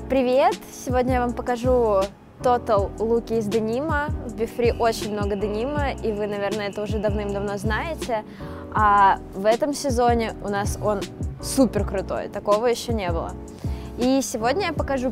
Привет! Сегодня я вам покажу Total луки из денима. В Be-Free очень много денима, и вы, наверное, это уже давным-давно знаете. А в этом сезоне у нас он супер крутой, такого еще не было. И сегодня я покажу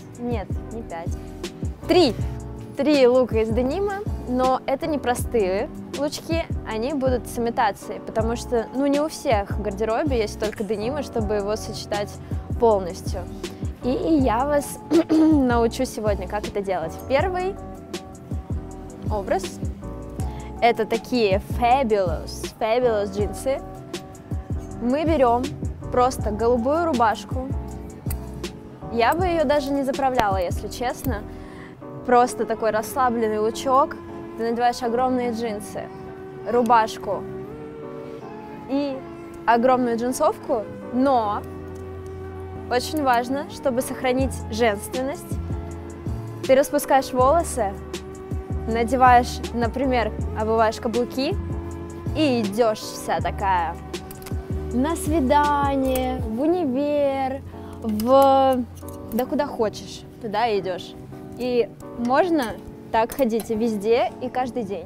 3 лука из денима, но это не простые лучки, они будут с имитацией, потому что не у всех в гардеробе есть только денима, чтобы его сочетать полностью. И я вас научу сегодня, как это делать. Первый образ – это такие fabulous джинсы. Мы берем просто голубую рубашку. Я бы ее даже не заправляла, если честно. Просто такой расслабленный лучок. Ты надеваешь огромные джинсы, рубашку и огромную джинсовку, но очень важно, чтобы сохранить женственность. Ты распускаешь волосы, надеваешь, например, обуваешь каблуки и идешь вся такая на свидание, в универ, да куда хочешь, туда идешь. И можно так ходить везде и каждый день.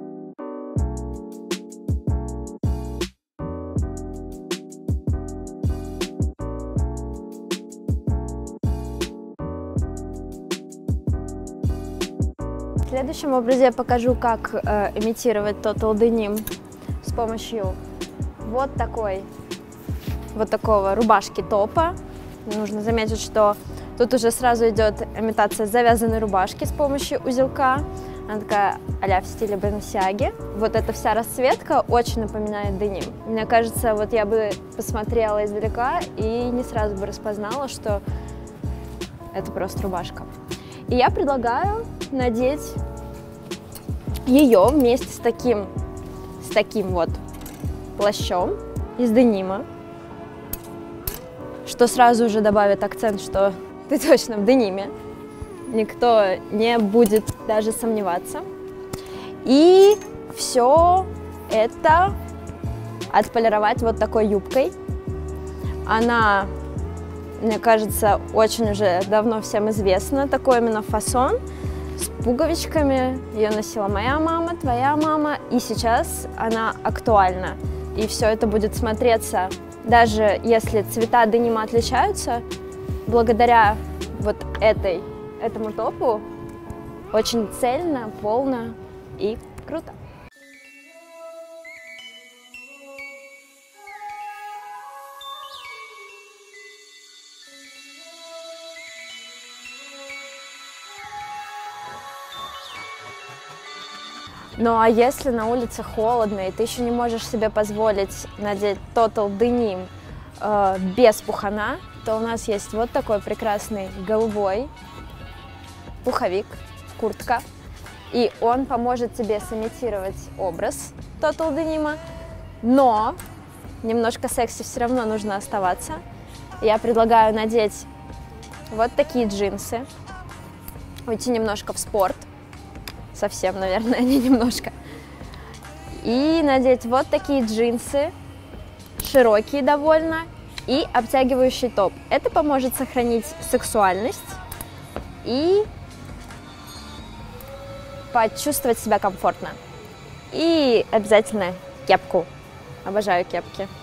В следующем образе я покажу, как имитировать Total Denim с помощью вот такого рубашки-топа. Нужно заметить, что тут уже сразу идет имитация завязанной рубашки с помощью узелка. Она такая а-ля в стиле Balenciaga. Вот эта вся расцветка очень напоминает деним. Мне кажется, вот я бы посмотрела издалека и не сразу бы распознала, что это просто рубашка. И я предлагаю надеть ее вместе с таким вот плащом из денима, что сразу же добавит акцент, что ты точно в дениме. Никто не будет даже сомневаться. И все это отполировать вот такой юбкой. Она, мне кажется, очень уже давно всем известна. Такой именно фасон с пуговичками. Ее носила моя мама, твоя мама. И сейчас она актуальна. И все это будет смотреться, даже если цвета денима отличаются, благодаря вот этому топу очень цельно, полно и круто. Ну а если на улице холодно, и ты еще не можешь себе позволить надеть Total Denim без пухана, то у нас есть вот такой прекрасный голубой пуховик, куртка. И он поможет тебе сымитировать образ Total Denim, но немножко секси все равно нужно оставаться. Я предлагаю надеть вот такие джинсы, уйти немножко в спорт. Совсем, наверное, не немножко. И надеть вот такие джинсы, широкие довольно, и обтягивающий топ. Это поможет сохранить сексуальность и почувствовать себя комфортно. И обязательно кепку. Обожаю кепки.